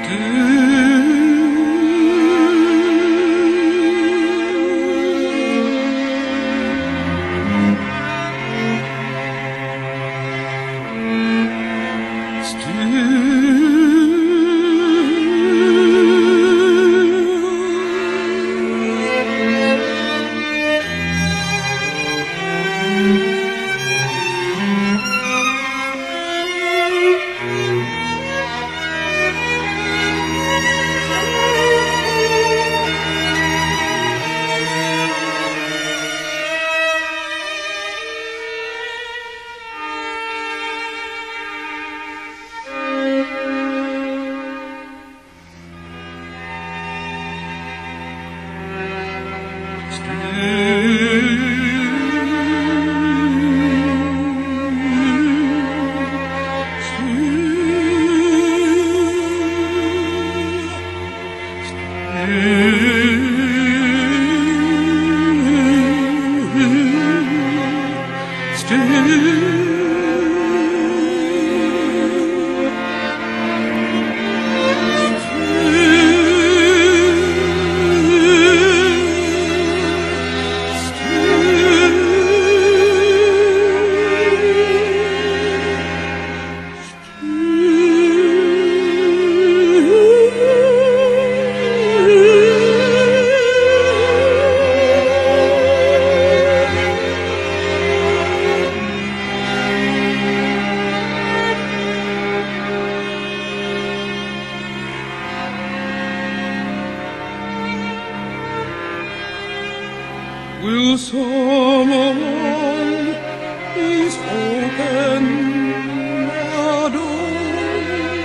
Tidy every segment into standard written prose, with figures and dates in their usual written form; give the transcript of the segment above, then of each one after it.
Will someone please open the door?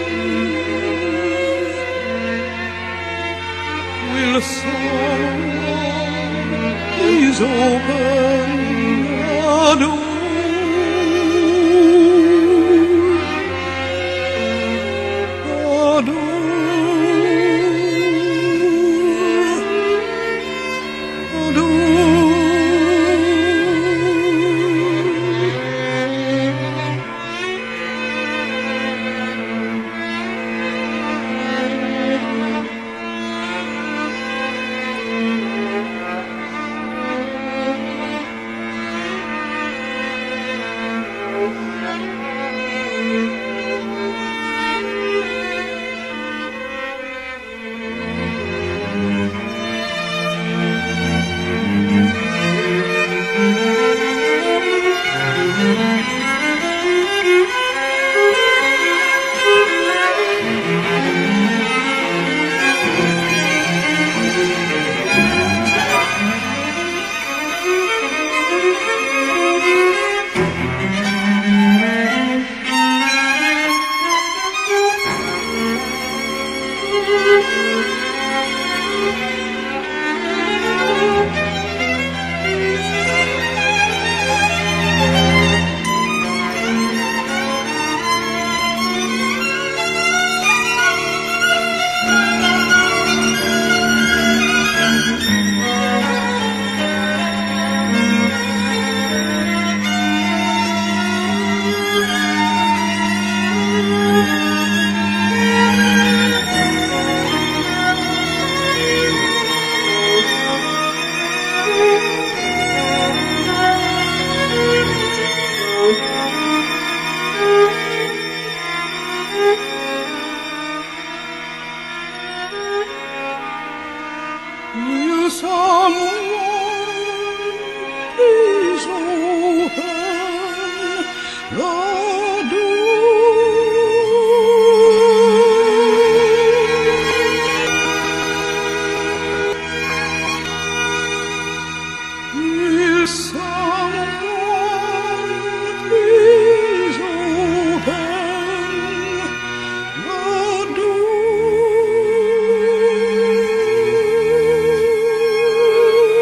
Will someone please open the door? Will someone please open the door? Will someone please open the door?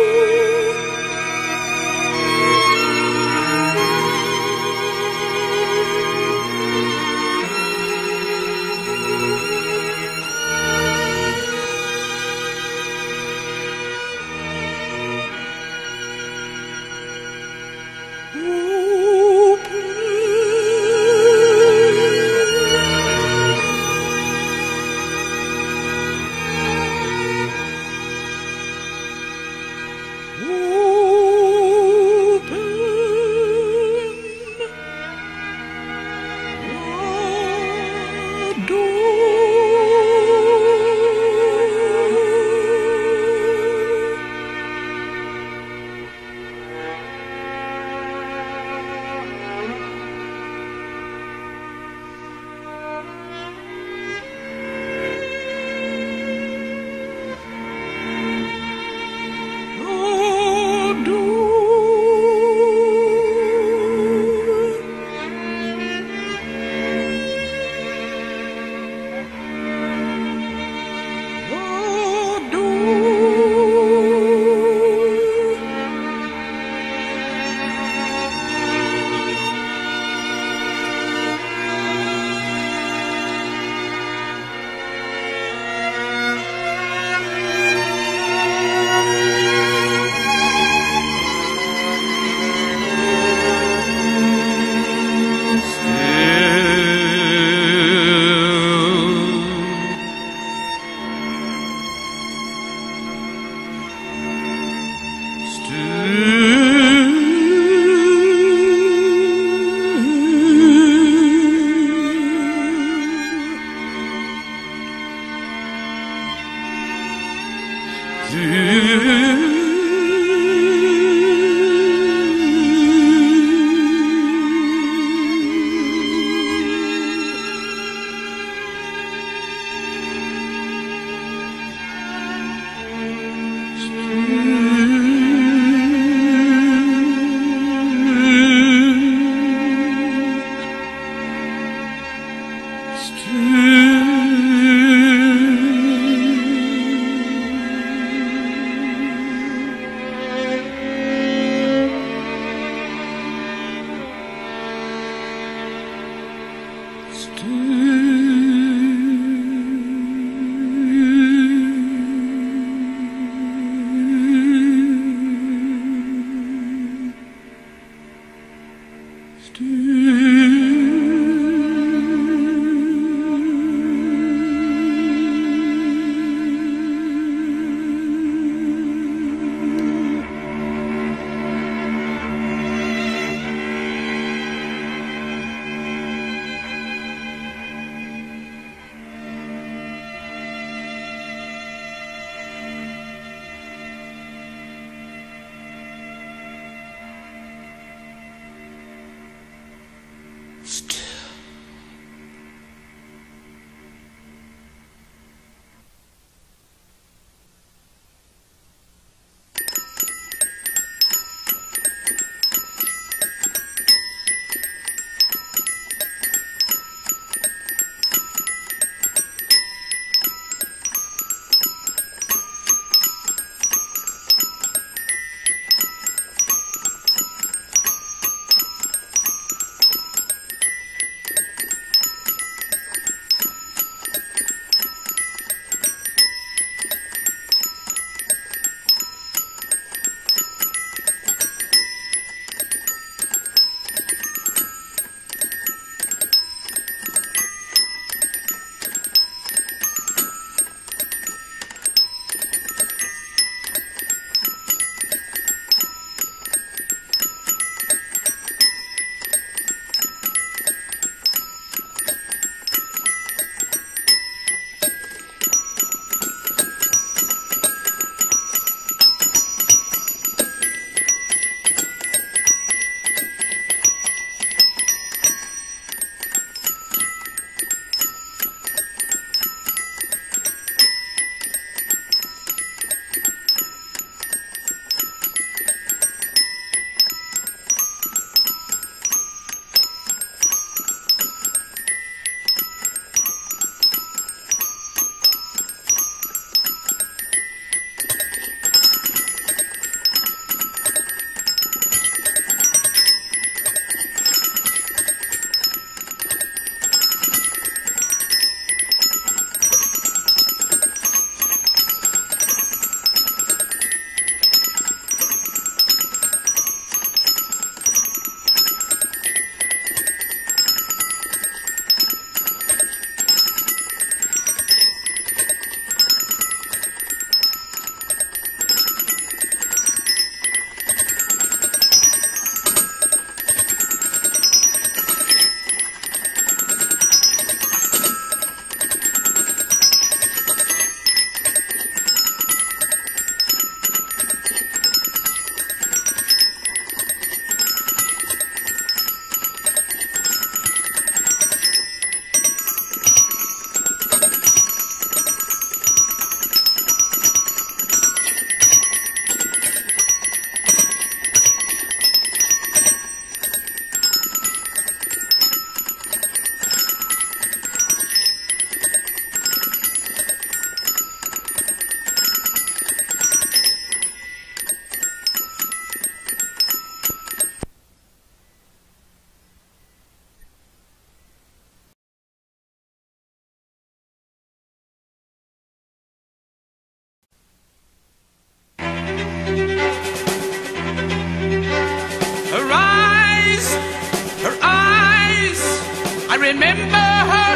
remember her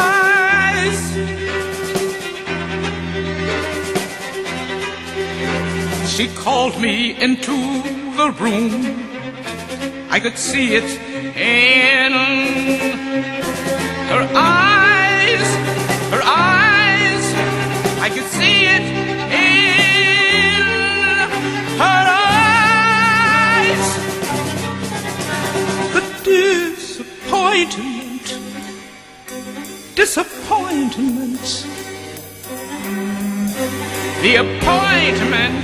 eyes. She called me into the room. I could see it in her eyes, her eyes. I could see it in appointment. The appointment.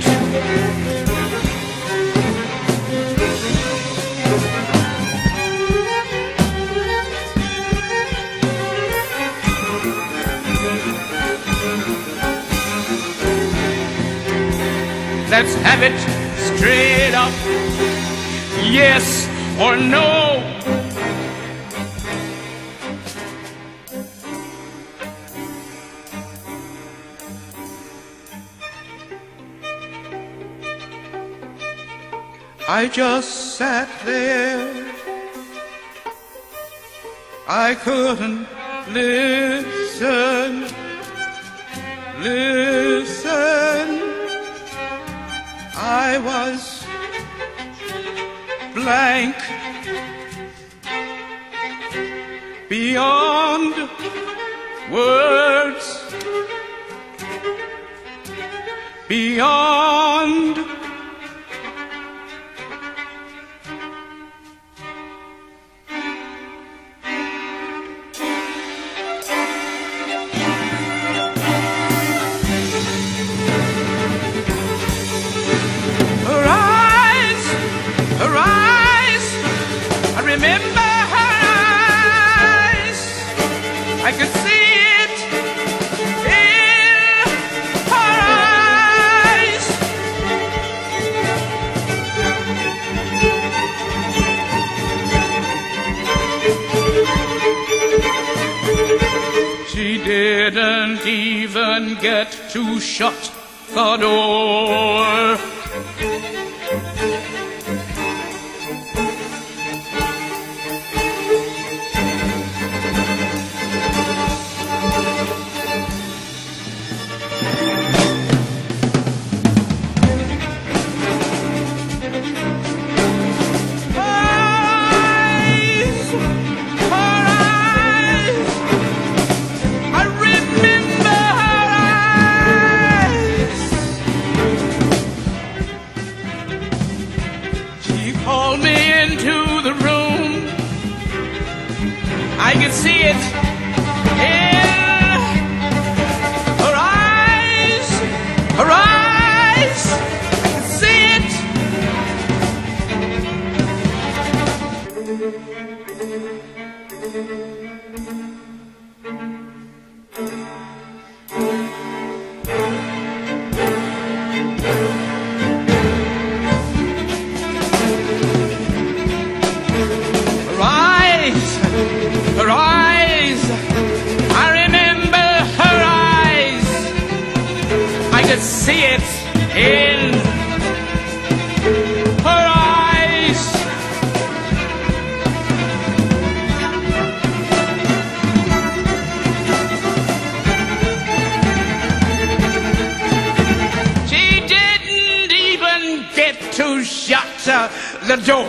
Let's have it straight up, yes or no. I just sat there, I couldn't listen. I was blank, beyond words, beyond. Remember her eyes, I could see it in her eyes. She didn't even get to shut the door. Called me into the room. I could see it in her eyes, her eyes. I could see it. Her eyes, I remember her eyes. I could see it in her eyes. She didn't even get to shut the door.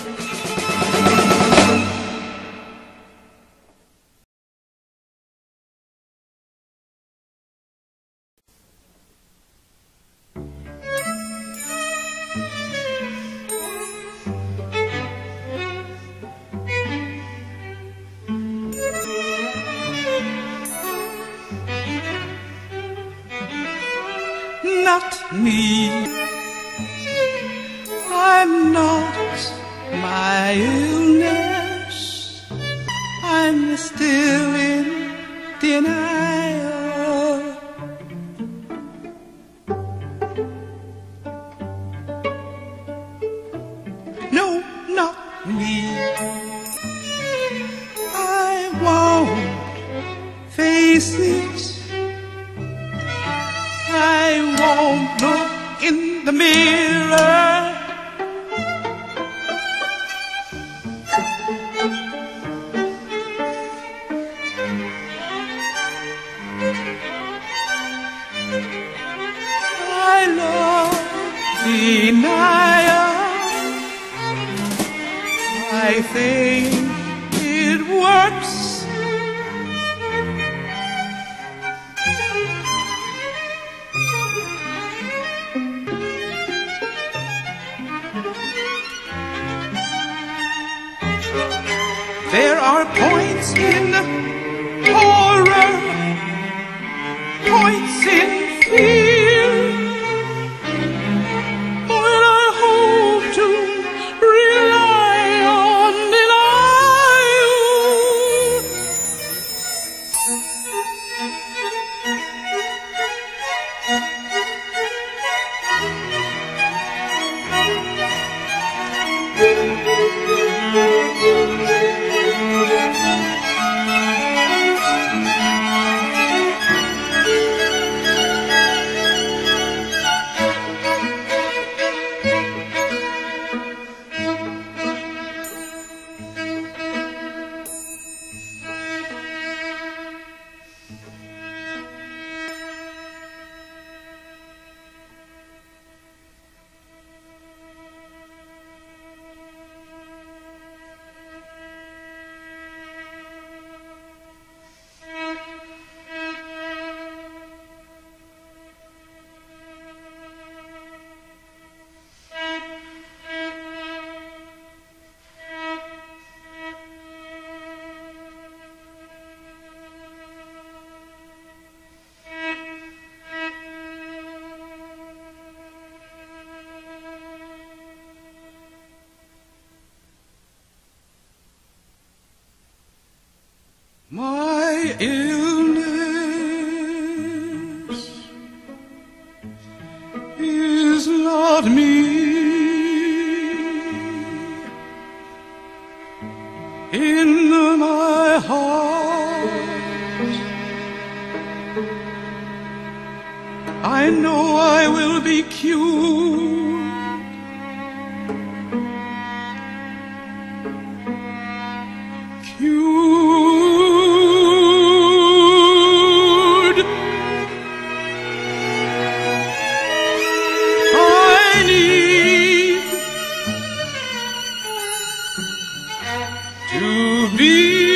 Not me, I'm not my illness, I'm still in denial. No, not me, I won't face it, I won't look in the mirror. I love denial. I think it works. There are points in horror about me in my heart. I know I will be cured. Cured. I need to be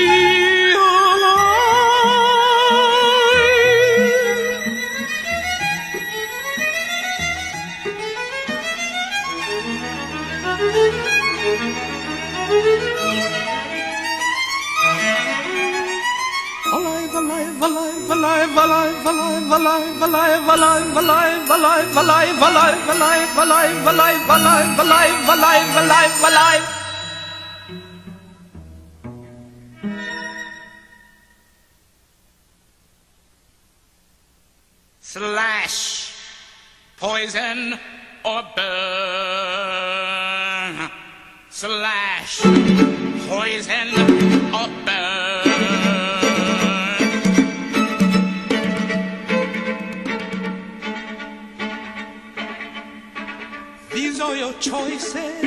alive, alive, alive, alive, alive, alive, alive, alive, alive, alive, alive, alive, alive, alive, alive, alive, alive, alive, alive, alive. Slash, poison, or burn. Slash, poison, or burn. These are your choices.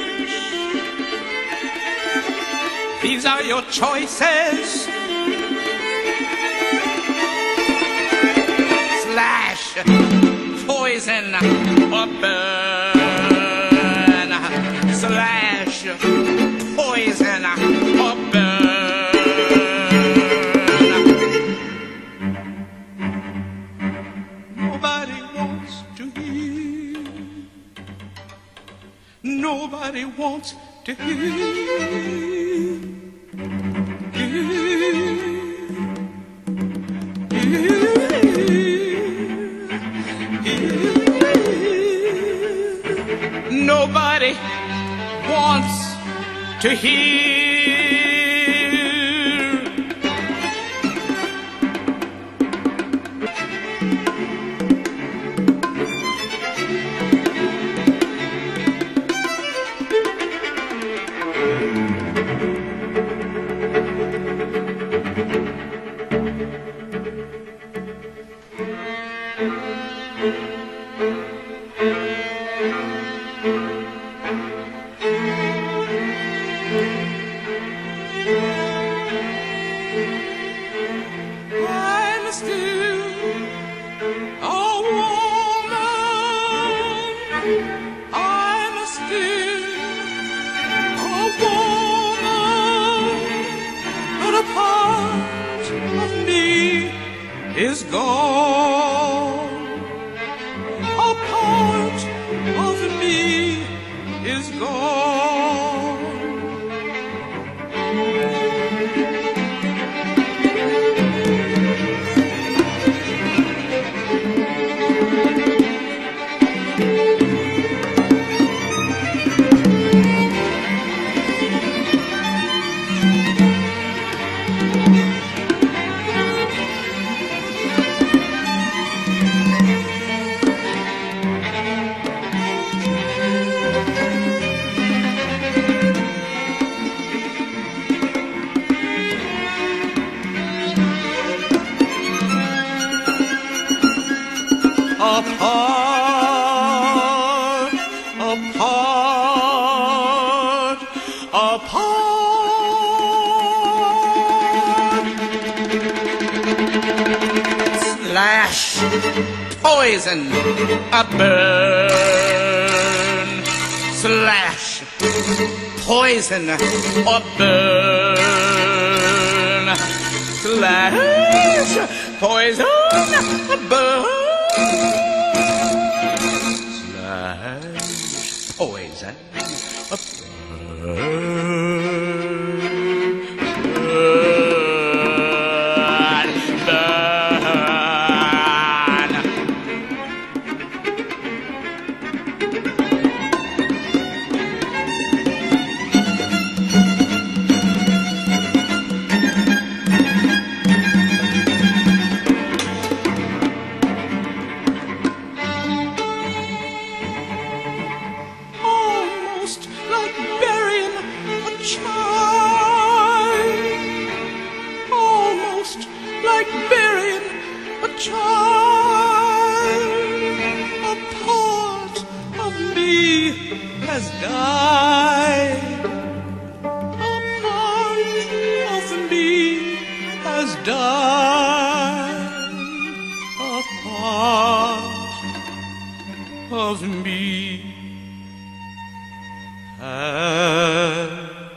These are your choices. Slash, poison, or burn. Slash, poison, or burn. Nobody wants to hear. Nobody wants to Nobody wants to hear. I'm still a woman. I'm still a woman, but a part of me is gone. A part of me is gone. Apart, apart, apart. Slash, poison, a burn. Slash, poison, or burn. Slash, poison, a burn. Poison, a child, a part of me has died. A part of me has died. A part of me has.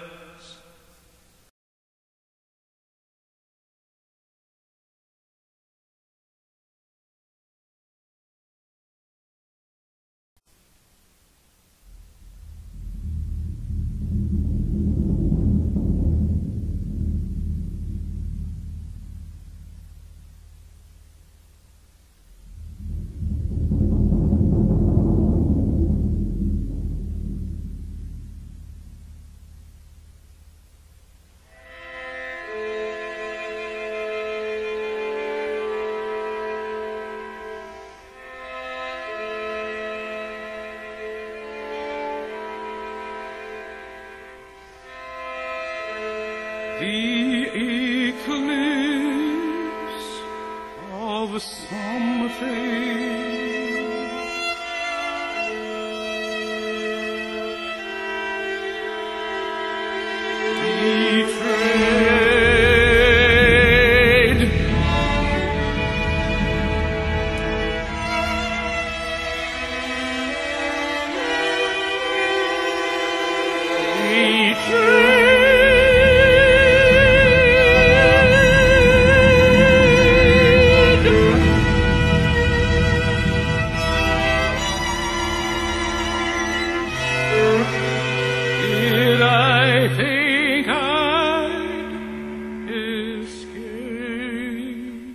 The eclipse of something betrayed Did I think I'd escape?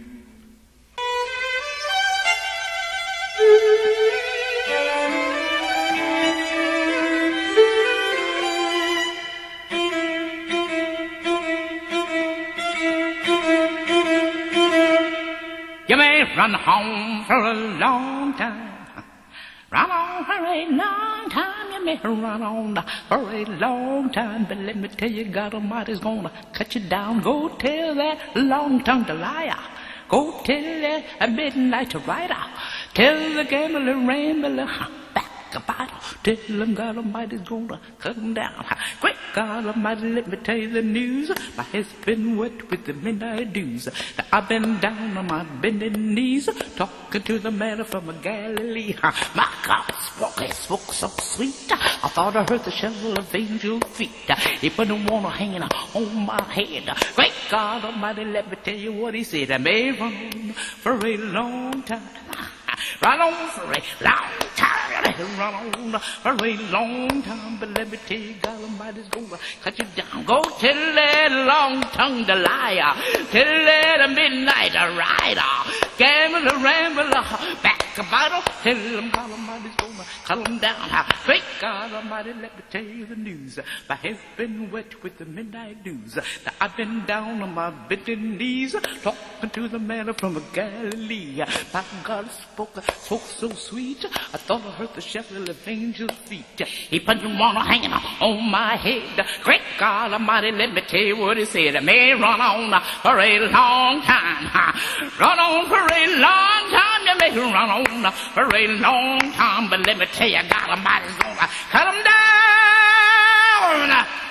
You may run home for a long time. Run on for a long time, you may run on for a long time, but let me tell you, God Almighty's gonna cut you down. Go tell that long-tongued liar. Go tell that midnight rider. Tell the gambler, rambler, back about. Tell him God Almighty's gonna cut him down. Quick, God Almighty, let me tell you the news. My head's been wet with the midnight dews. Now I've been down on my bending knees, talking to the man from Galilee. My God, spoke so sweet. I thought I heard the shovel of angel feet. He put a water hanging on my head. Great God Almighty, let me tell you what he said. I may run for a long time. Run on for a long time. Run on for a long time. But let me tell you, God Almighty's gonna cut you down. Go tell that long-tongued liar. Tell that midnight rider. Gambler, rambler, back about. Tell him God Almighty's gonna cut him down. Great God Almighty, let me tell you the news. My head's been wet with the midnight dews. Now I've been down on my bended knees, talking to the man from Galilee. My God spoke so sweet. I thought I heard the shuffle of angel feet. He put the water hanging on my head. Great God Almighty, let me tell you what he said. I may run on for a long time. Run on for a long time. You may run on for a long time. But let me tell you, God Almighty's gonna cut him down.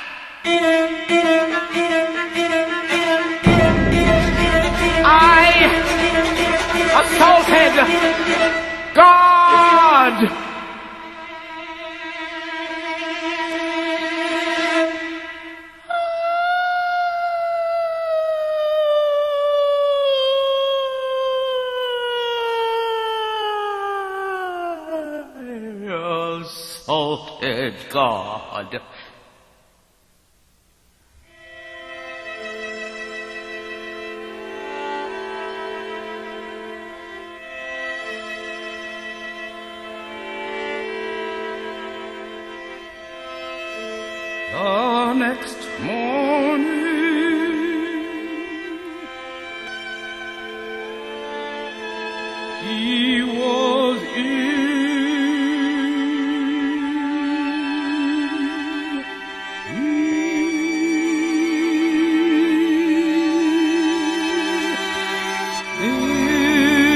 I assaulted God. Assaulted God. The next morning, he was in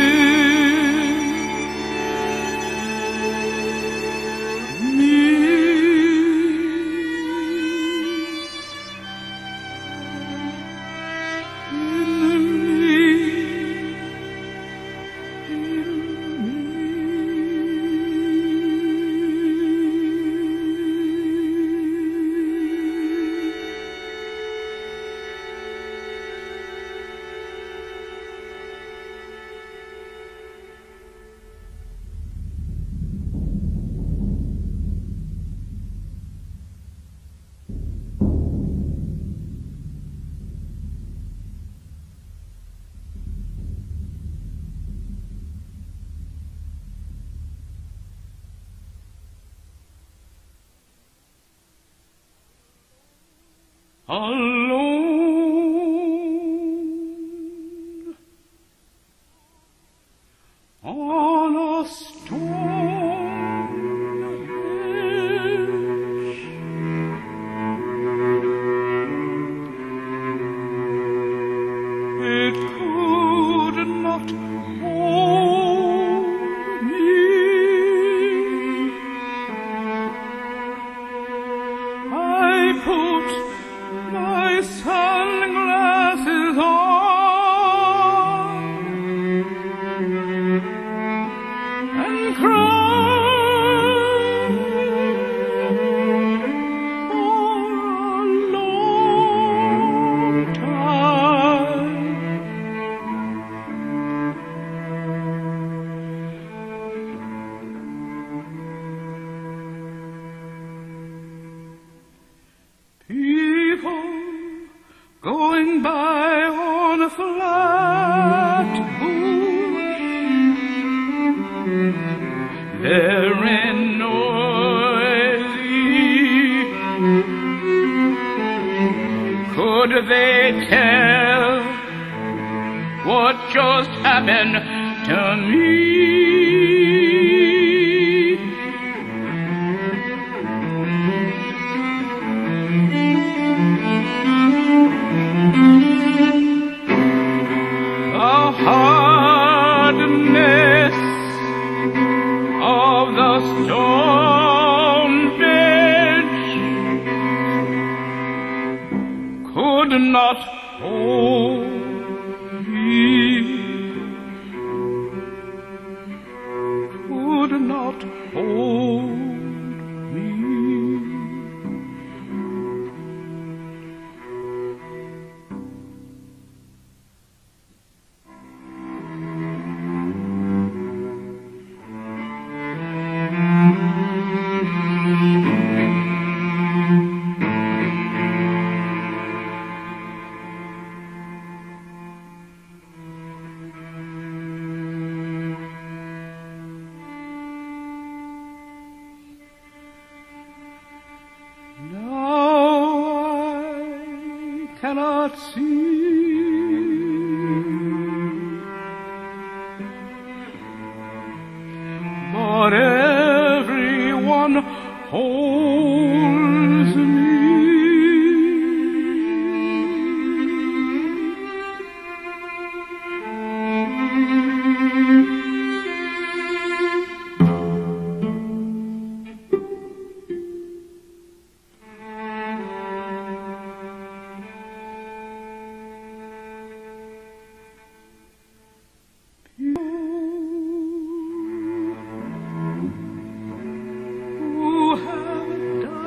alone on a stone bench. It could not hold me. I put my sunglasses on and cried for a long time. People going by on a flat bush, very noisy. Could they tell what just happened to me? The hardness of the stone bench could not hold me, could not hold me. Cannot see, but everyone holds me. Who have died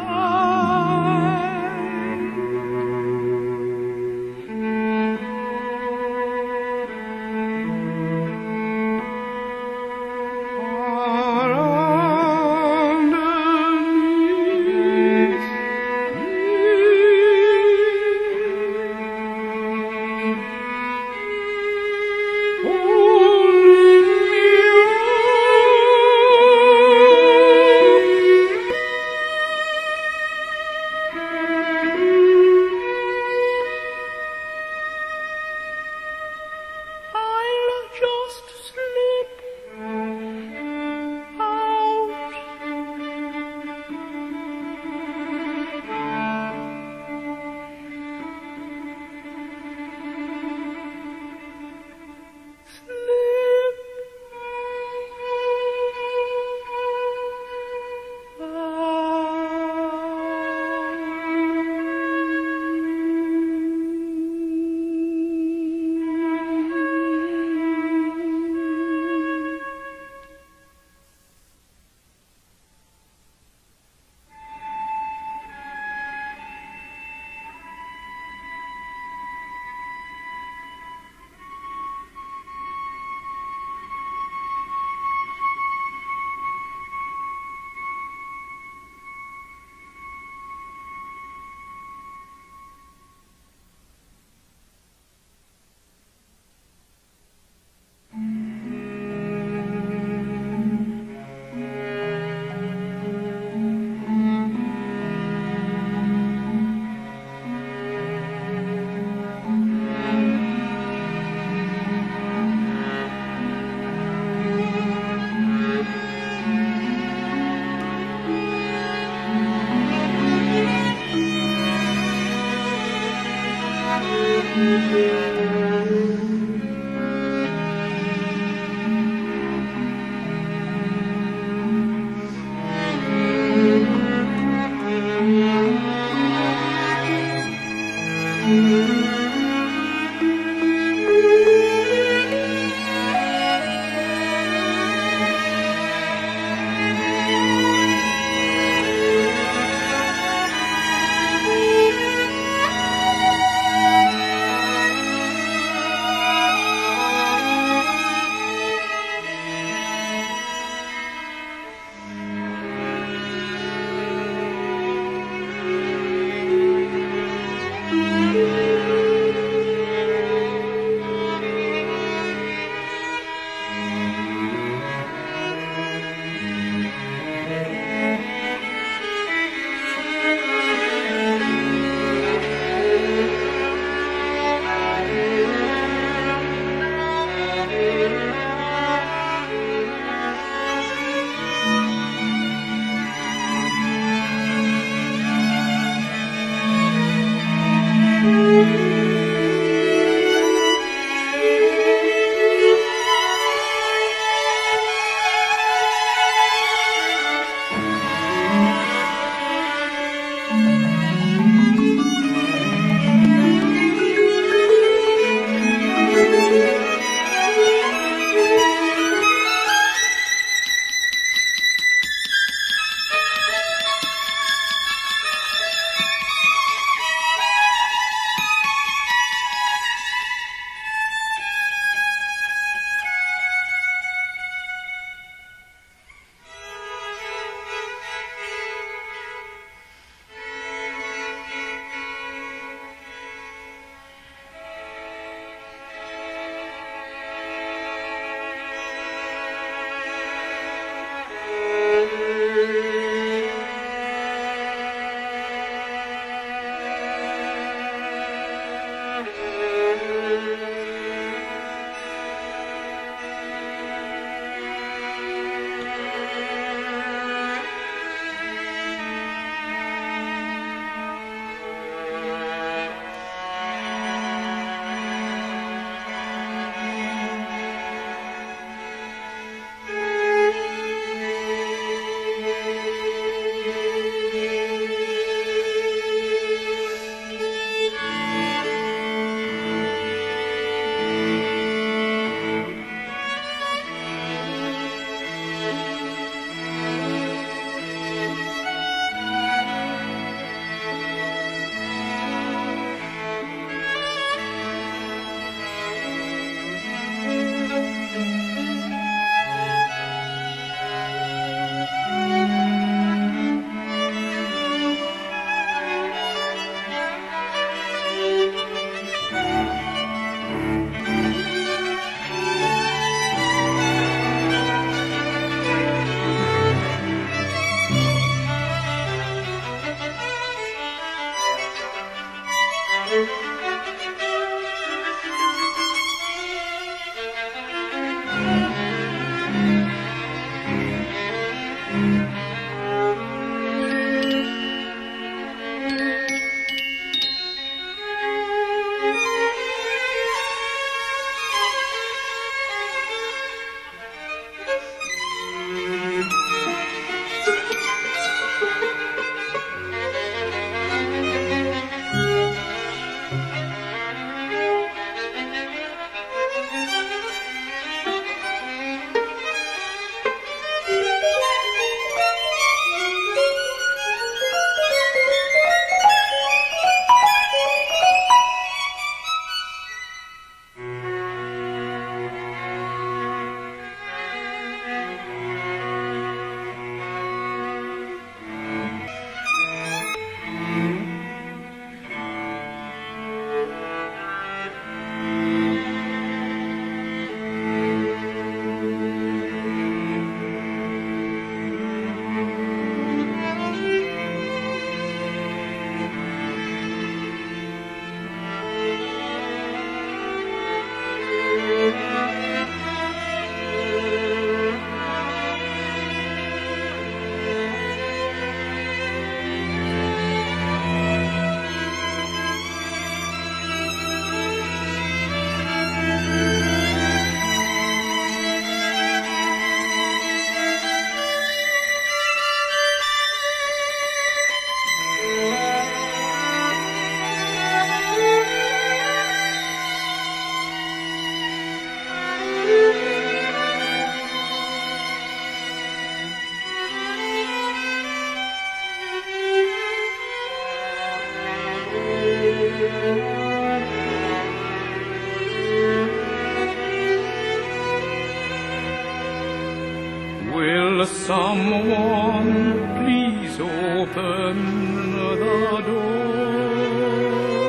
Will someone please open the door?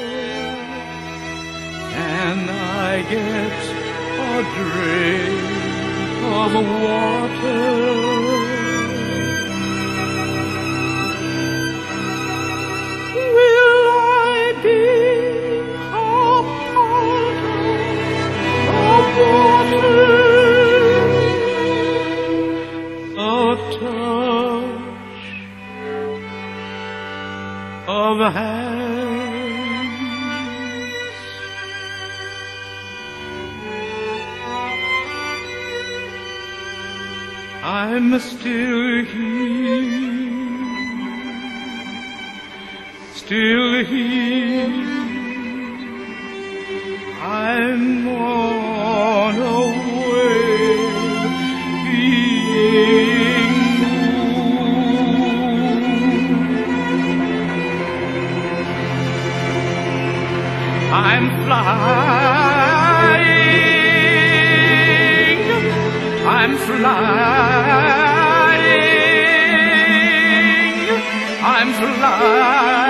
Can I get a drink of water? Will I be a part of water? A touch of hands, I'm still here, still here. I'm on a way being moved. I'm flying, I'm flying, I'm flying.